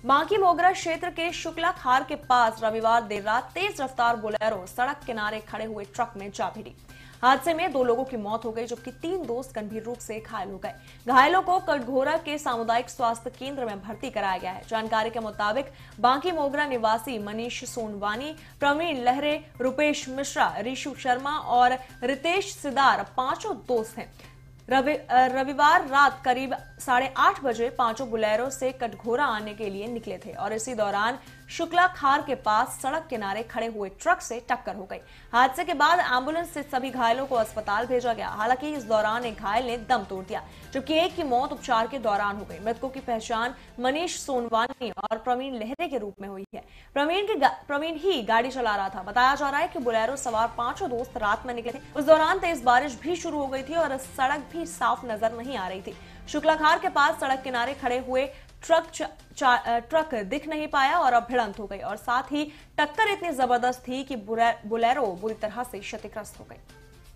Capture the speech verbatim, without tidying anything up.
बांकी मोगरा क्षेत्र के शुक्ला खार के पास रविवार देर रात तेज रफ्तार बोलेरो सड़क किनारे खड़े हुए ट्रक में जा भिड़ी। हादसे में दो लोगों की मौत हो गई, जबकि तीन दोस्त गंभीर रूप से घायल हो गए। घायलों को कटघोरा के सामुदायिक स्वास्थ्य केंद्र में भर्ती कराया गया है। जानकारी के मुताबिक बांकी मोगरा निवासी मनीष सोनवानी, प्रवीण लहरे, रुपेश मिश्रा, ऋषु शर्मा और रितेश सिदार पांचों दोस्त हैं। रवि रविवार रात करीब साढ़े आठ बजे पांचों बुलेरो से कटघोरा आने के लिए निकले थे और इसी दौरान शुक्ला खार के पास सड़क किनारे खड़े हुए ट्रक से टक्कर हो गई। हादसे के बाद एम्बुलेंस से सभी घायलों को अस्पताल भेजा गया। हालांकि इस दौरान एक घायल ने दम तोड़ दिया, जबकि एक की मौत उपचार के दौरान हो गई। मृतकों की पहचान मनीष सोनवानी और प्रवीण लहरे के रूप में हुई है। प्रवीण की प्रवीण ही गाड़ी चला रहा था। बताया जा रहा है कि बुलेरो सवार पांचों दोस्त रात में निकले थे। उस दौरान तेज बारिश भी शुरू हो गई थी और सड़क भी साफ नजर नहीं आ रही थी। शुक्लाखार के पास सड़क किनारे खड़े हुए ट्रक ट्रक दिख नहीं पाया और अब भिड़ंत हो गई और साथ ही टक्कर इतनी जबरदस्त थी कि बुलेरो बुरी तरह से क्षतिग्रस्त हो गई।